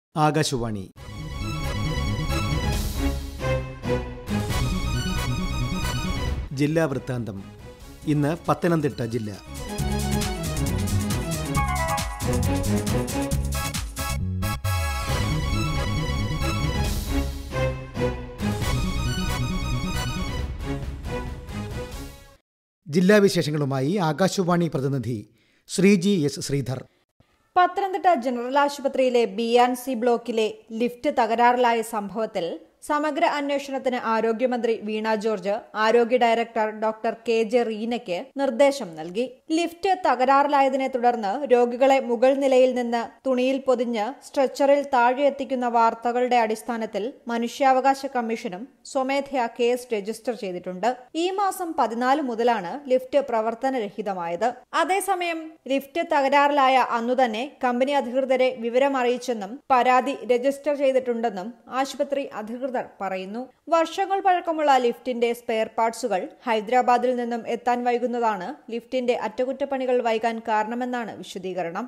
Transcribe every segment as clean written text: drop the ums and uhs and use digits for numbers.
ആകാശവാണി. ജില്ലാ വൃത്താന്തം. ഇന്ന് പത്തനംതിട്ട ജില്ല. ജില്ലാ വിശേഷങ്ങളുമായി ആകാശവാണി പ്രതിനിധി ശ്രീജി എസ് ശ്രീധർ. പത്തനംതിട്ട ജനറൽ ആശുപത്രിയിലെ ബി&സി ബ്ലോക്കിലെ ലിഫ്റ്റ് തകരാറിലായ സംഭവത്തിൽ സമഗ്ര അന്വേഷണത്തിന് ആരോഗ്യമന്ത്രി വീണ ജോർജ് ആരോഗ്യ ഡയറക്ടർ ഡോക്ടർ കെ.ജെ. റീനയ്ക്ക് നിർദ്ദേശം നൽകി. ലിഫ്റ്റ് തകരാറിലായതിനെ തുടർന്ന് രോഗികളെ മുകൾ നിലയിൽ നിന്ന് തുണിയിൽ പൊതിഞ്ഞ് സ്ട്രെച്ചറിൽ താഴെ എത്തിക്കുന്ന വാർത്തകളുടെ അടിസ്ഥാനത്തിൽ മനുഷ്യാവകാശ കമ്മീഷനും സ്വമേധയാ കേസ് രജിസ്റ്റർ ചെയ്തിട്ടുണ്ട്. ഈ മാസം 14 മുതലാണ് ലിഫ്റ്റ് പ്രവർത്തനരഹിതമായത്. അതേസമയം ലിഫ്റ്റ് തകരാറിലായ അന്നുതന്നെ കമ്പനി അധികൃതരെ വിവരമറിയിച്ചെന്നും പരാതി രജിസ്റ്റർ ചെയ്തിട്ടുണ്ടെന്നും ആശുപത്രി അധികൃതർ പറയുന്നു. വർഷങ്ങൾ പഴക്കമുള്ള ലിഫ്റ്റിന്റെ സ്പെയർ പാർട്സുകൾ ഹൈദരാബാദിൽ നിന്നും എത്താൻ വൈകുന്നതാണ് ലിഫ്റ്റിന്റെ അറ്റകുറ്റപ്പണികൾ വൈകാൻ കാരണമെന്നാണ് വിശദീകരണം.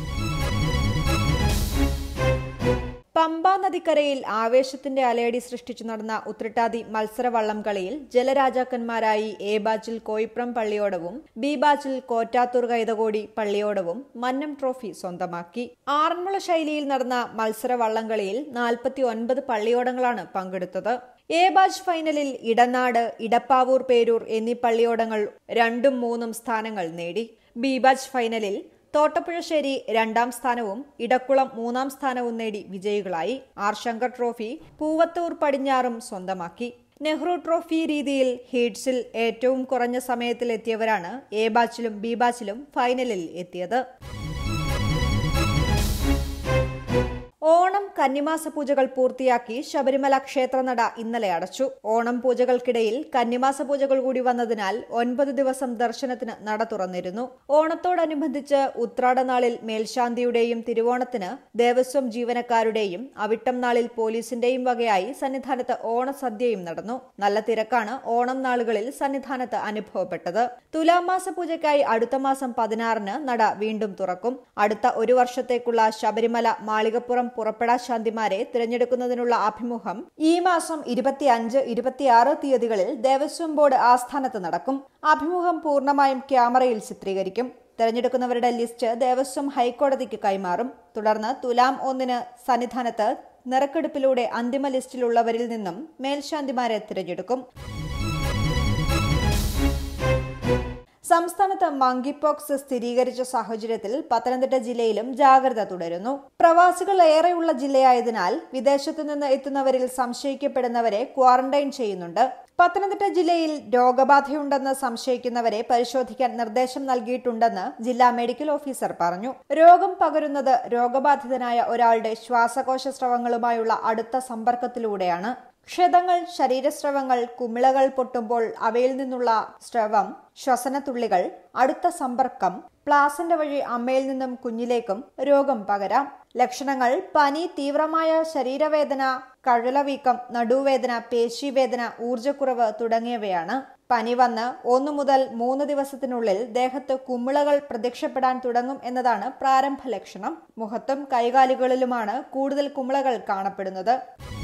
പമ്പാ നദിക്കരയിൽ ആവേശത്തിന്റെ അലയടി സൃഷ്ടിച്ചു നടന്ന ഉത്രട്ടാതി മത്സര വള്ളംകളിയിൽ ജലരാജാക്കന്മാരായി എ ബാച്ചിൽ കോയിപ്രം പള്ളിയോടവും ബി ബാച്ചിൽ കോറ്റാത്തൂർ കൈതകോടി പള്ളിയോടവും മന്നം ട്രോഫി സ്വന്തമാക്കി. ആറന്മുള ശൈലിയിൽ നടന്ന മത്സര വള്ളംകളിയിൽ 49 പള്ളിയോടങ്ങളാണ് പങ്കെടുത്തത്. എ ബാച്ച് ഫൈനലിൽ ഇടനാട്, ഇടപ്പാവൂർ, പേരൂർ എന്നീ പള്ളിയോടങ്ങൾ 2ഉം 3ഉം സ്ഥാനങ്ങൾ നേടി. ബി ബാച്ച് ഫൈനലിൽ തോട്ടപ്പുഴശ്ശേരി 2ാം സ്ഥാനവും ഇടക്കുളം 3ാം സ്ഥാനവും നേടി വിജയികളായി. ആർ ശങ്കർ ട്രോഫി പൂവത്തൂർ പടിഞ്ഞാറും സ്വന്തമാക്കി. നെഹ്റു ട്രോഫി രീതിയിൽ ഹീറ്റ്സിൽ ഏറ്റവും കുറഞ്ഞ സമയത്തിൽ എത്തിയവരാണ് എ ബാച്ചിലും ബി ബാച്ചിലും ഫൈനലിൽ എത്തിയത്. ഓണം കന്നിമാസ പൂജകൾ പൂർത്തിയാക്കി ശബരിമല ക്ഷേത്രനട ഇന്നലെ അടച്ചു. ഓണം പൂജകൾക്കിടയിൽ കന്നിമാസ പൂജകൾ കൂടി വന്നതിനാൽ 9 ദിവസം ദർശനത്തിന് നട തുറന്നിരുന്നു. ഓണത്തോടനുബന്ധിച്ച് ഉത്രാടനാളിൽ മേൽശാന്തിയുടെയും തിരുവോണത്തിന് ദേവസ്വം ജീവനക്കാരുടെയും അവിട്ടം നാളിൽ പോലീസിന്റെയും വകയായി സന്നിധാനത്ത് ഓണസദ്യയും നടന്നു. നല്ല തിരക്കാണ് ഓണം നാളുകളിൽ സന്നിധാനത്ത് അനുഭവപ്പെട്ടത്. തുലാമാസ പൂജയ്ക്കായി അടുത്ത മാസം 16-ന് നട വീണ്ടും തുറക്കും. അടുത്ത 1 വർഷത്തേക്കുള്ള ശബരിമല മാളികപ്പുറം പുറപ്പെടാ ശാന്തിമാരെ തിരഞ്ഞെടുക്കുന്നതിനുള്ള അഭിമുഖം ഈ മാസം 25, 26 തീയതികളിൽ ദേവസ്വം ബോർഡ് ആസ്ഥാനത്ത് നടക്കും. അഭിമുഖം പൂർണ്ണമായും ക്യാമറയിൽ ചിത്രീകരിക്കും. തെരഞ്ഞെടുക്കുന്നവരുടെ ലിസ്റ്റ് ദേവസ്വം ഹൈക്കോടതിക്ക് കൈമാറും. തുടർന്ന് തുലാം 1-ന് സന്നിധാനത്ത് നറുക്കെടുപ്പിലൂടെ അന്തിമ ലിസ്റ്റിലുള്ളവരിൽ നിന്നും മേൽശാന്തിമാരെ തിരഞ്ഞെടുക്കും. സംസ്ഥാനത്ത് മങ്കിപോക്സ് സ്ഥിരീകരിച്ച സാഹചര്യത്തിൽ പത്തനംതിട്ട ജില്ലയിലും ജാഗ്രത തുടരുന്നു. പ്രവാസികൾ ഏറെയുള്ള ജില്ലയായതിനാൽ വിദേശത്തു നിന്ന് എത്തുന്നവരിൽ സംശയിക്കപ്പെടുന്നവരെ ക്വാറന്റൈൻ ചെയ്യുന്നുണ്ട്. പത്തനംതിട്ട ജില്ലയിൽ രോഗബാധയുണ്ടെന്ന് സംശയിക്കുന്നവരെ പരിശോധിക്കാൻ നിർദ്ദേശം നൽകിയിട്ടുണ്ടെന്ന് ജില്ലാ മെഡിക്കൽ ഓഫീസർ പറഞ്ഞു. രോഗം പകരുന്നത് രോഗബാധിതനായ ഒരാളുടെ ശ്വാസകോശ സ്രവങ്ങളുമായുള്ള അടുത്ത സമ്പർക്കത്തിലൂടെയാണ്. ക്ഷതങ്ങൾ, ശരീരസ്രവങ്ങൾ, കുമിളകൾ പൊട്ടുമ്പോൾ അവയിൽ നിന്നുള്ള സ്രവം, ശ്വസനത്തുള്ളികൾ, അടുത്ത സമ്പർക്കം, പ്ലാസന്റ വഴി അമ്മയിൽ നിന്നും കുഞ്ഞിലേക്കും രോഗം പകരാം. ലക്ഷണങ്ങൾ പനി, തീവ്രമായ ശരീരവേദന, കഴലവീക്കം, നടുവേദന, പേശീവേദന, ഊർജ്ജക്കുറവ് തുടങ്ങിയവയാണ്. പനി വന്ന് 1 മുതൽ 3 ദിവസത്തിനുള്ളിൽ ദേഹത്ത് കുമിളകൾ പ്രത്യക്ഷപ്പെടാൻ തുടങ്ങും എന്നതാണ് പ്രാരംഭ ലക്ഷണം. മുഖത്തും കൈകാലുകളിലുമാണ് കൂടുതൽ കുമിളകൾ കാണപ്പെടുന്നത്.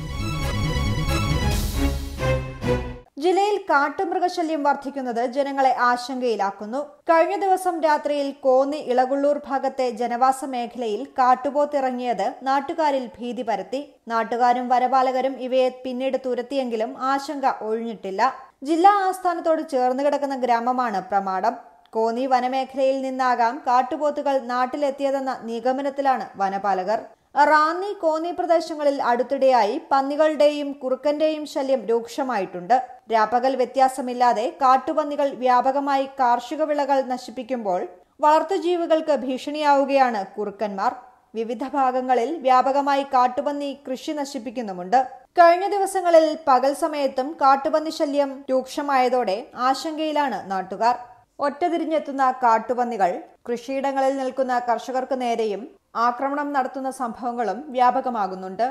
ജില്ലയിൽ കാട്ടുമൃഗശല്യം വർദ്ധിക്കുന്നത് ജനങ്ങളെ ആശങ്കയിലാക്കുന്നു. കഴിഞ്ഞ ദിവസം രാത്രിയിൽ കോന്നി ഇളകുള്ളൂർ ഭാഗത്തെ ജനവാസ മേഖലയിൽ കാട്ടുപോത്തിറങ്ങിയത് നാട്ടുകാരിൽ ഭീതി പരത്തി. നാട്ടുകാരും വനപാലകരും ഇവയെ പിന്നീട് തുരത്തിയെങ്കിലും ആശങ്ക ഒഴിഞ്ഞിട്ടില്ല. ജില്ലാ ആസ്ഥാനത്തോട് ചേർന്ന് കിടക്കുന്ന ഗ്രാമമാണ് പ്രമാടം. കോന്നി വനമേഖലയിൽ നിന്നാകാം കാട്ടുപോത്തുകൾ നാട്ടിലെത്തിയതെന്ന നിഗമനത്തിലാണ് വനപാലകർ. റാന്നി, കോന്നി പ്രദേശങ്ങളിൽ അടുത്തിടെയായി പന്നികളുടെയും കുറുക്കന്റെയും ശല്യം രൂക്ഷമായിട്ടുണ്ട്. രാപ്പകൽ വ്യത്യാസമില്ലാതെ കാട്ടുപന്നികൾ വ്യാപകമായി കാർഷിക വിളകൾ നശിപ്പിക്കുമ്പോൾ വളർത്തുജീവികൾക്ക് ഭീഷണിയാവുകയാണ് കുറുക്കന്മാർ. വിവിധ ഭാഗങ്ങളിൽ വ്യാപകമായി കാട്ടുപന്നി കൃഷി നശിപ്പിക്കുന്നുമുണ്ട്. കഴിഞ്ഞ ദിവസങ്ങളിൽ പകൽ സമയത്തും കാട്ടുപന്നി ശല്യം രൂക്ഷമായതോടെ ആശങ്കയിലാണ് നാട്ടുകാർ. ഒറ്റതിരിഞ്ഞെത്തുന്ന കാട്ടുപന്നികൾ കൃഷിയിടങ്ങളിൽ നിൽക്കുന്ന കർഷകർക്ക് നേരെയും ആക്രമണം നടത്തുന്ന സംഭവങ്ങളും വ്യാപകമാകുന്നുണ്ട്.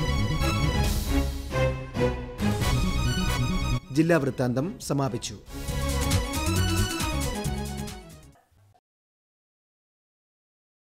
ജില്ലാ വൃത്താന്തം സമാപിച്ചു.